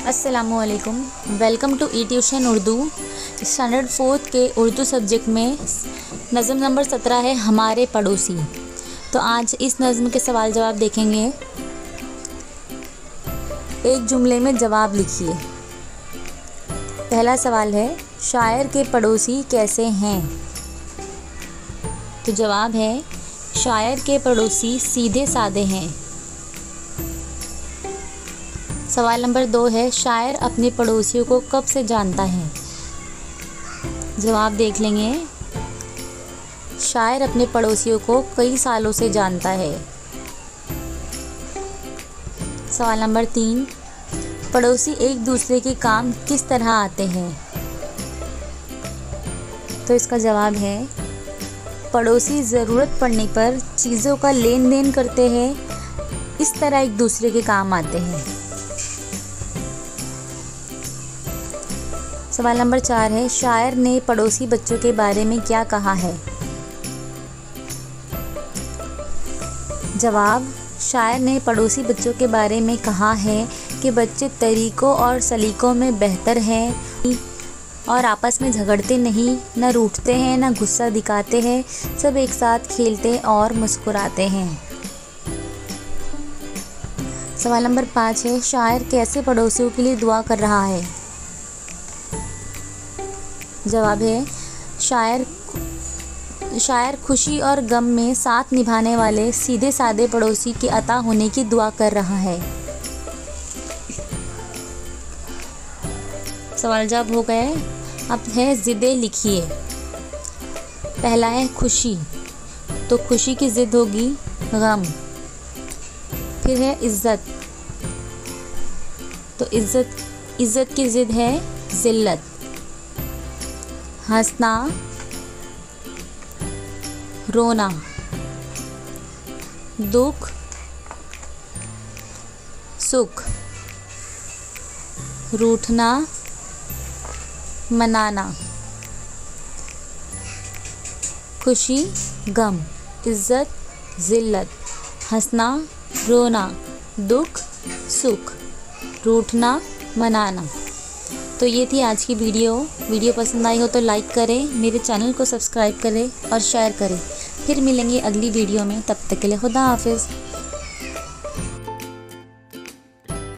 अस्सलामुअलैकुम। Welcome to E tuition Urdu. Standard 4 के Urdu subject में नज़म नंबर 17 है हमारे पड़ोसी। तो आज इस नज़म के सवाल जवाब देखेंगे। एक जुमले में जवाब लिखिए। पहला सवाल है, शायर के पड़ोसी कैसे हैं? तो जवाब है, शायर के पड़ोसी सीधे साधे हैं। सवाल नंबर 2 है, शायर अपने पड़ोसियों को कब से जानता है? जवाब देख लेंगे। शायर अपने पड़ोसियों को कई सालों से जानता है। सवाल नंबर 3, पड़ोसी एक दूसरे के काम किस तरह आते हैं? तो इसका जवाब है, पड़ोसी ज़रूरत पड़ने पर चीज़ों का लेन देन करते हैं, इस तरह एक दूसरे के काम आते हैं। सवाल नंबर 4 है, शायर ने पड़ोसी बच्चों के बारे में क्या कहा है? जवाब, शायर ने पड़ोसी बच्चों के बारे में कहा है कि बच्चे तरीक़ों और सलीक़ों में बेहतर हैं और आपस में झगड़ते नहीं, न रूठते हैं, न गुस्सा दिखाते हैं, सब एक साथ खेलते और मुस्कुराते हैं। सवाल नंबर 5 है, शायर कैसे पड़ोसियों के लिए दुआ कर रहा है? जवाब है, शायर खुशी और गम में साथ निभाने वाले सीधे साधे पड़ोसी के अता होने की दुआ कर रहा है। सवाल जवाब हो गए। अब है ज़िद्दें लिखिए। पहला है खुशी, तो खुशी की ज़िद होगी गम। फिर है इज़्ज़त, तो इज़्ज़त की ज़िद है ज़िल्लत। हंसना, रोना, दुख, सुख, रूठना, मनाना, खुशी, गम, इज़्ज़त, ज़िल्लत, हंसना, रोना, दुख, सुख, रूठना, मनाना। तो ये थी आज की वीडियो पसंद आई हो तो लाइक करें, मेरे चैनल को सब्सक्राइब करें और शेयर करें। फिर मिलेंगे अगली वीडियो में, तब तक के लिए खुदा हाफिज़।